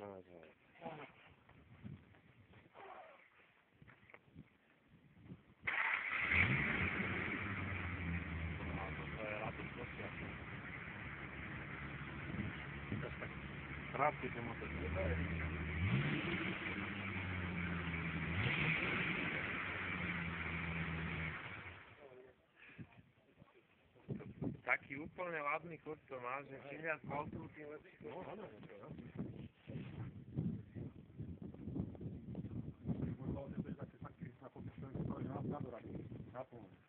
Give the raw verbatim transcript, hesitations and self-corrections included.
Krátky to motor. Taký úplne ladný kurz to má, že čím viac voltov, tým lepší. No, áno, no. Možno, že to je také, také, na podstate, na podstate, na podstate, na podstate,